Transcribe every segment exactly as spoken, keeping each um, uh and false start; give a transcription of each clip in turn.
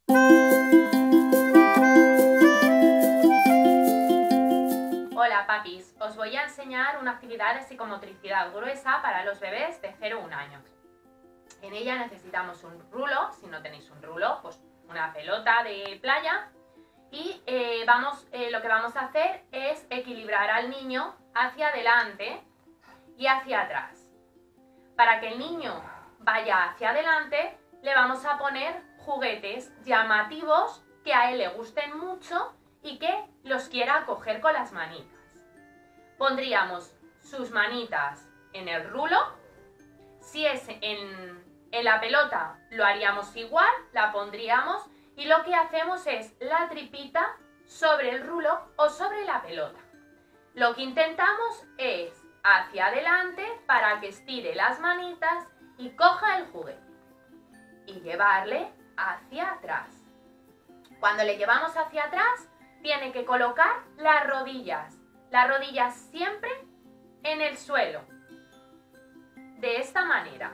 Hola papis, os voy a enseñar una actividad de psicomotricidad gruesa para los bebés de cero a un año. En ella necesitamos un rulo, si no tenéis un rulo, pues una pelota de playa y eh, vamos, eh, lo que vamos a hacer es equilibrar al niño hacia adelante y hacia atrás. Para que el niño vaya hacia adelante le vamos a poner juguetes llamativos que a él le gusten mucho y que los quiera coger con las manitas. Pondríamos sus manitas en el rulo. Si es en, en la pelota lo haríamos igual, la pondríamos y lo que hacemos es la tripita sobre el rulo o sobre la pelota. Lo que intentamos es hacia adelante para que estire las manitas y coja el juguete y llevarle hacia atrás. Cuando le llevamos hacia atrás tiene que colocar las rodillas, las rodillas siempre en el suelo, de esta manera.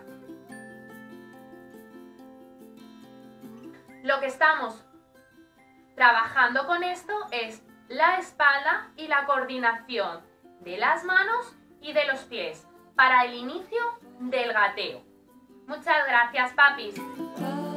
Lo que estamos trabajando con esto es la espalda y la coordinación de las manos y de los pies para el inicio del gateo. Muchas gracias, papis.